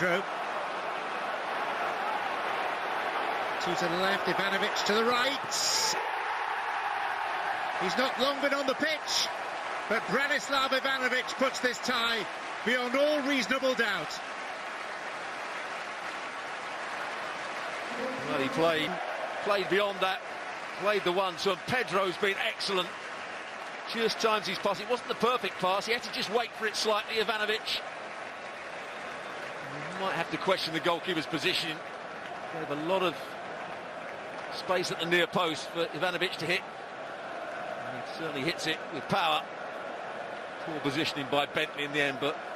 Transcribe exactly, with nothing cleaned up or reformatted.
Pedro. Two to the left, Ivanovic to the right. He's not long been on the pitch, but Branislav Ivanovic puts this tie beyond all reasonable doubt. Well, he played, played beyond that, played the one, so Pedro's been excellent. Just times his pass. It wasn't the perfect pass, he had to just wait for it slightly, Ivanovic. You might have to question the goalkeeper's position. Gave a lot of space at the near post for Ivanovic to hit. And he certainly hits it with power. Poor positioning by Bentley in the end, but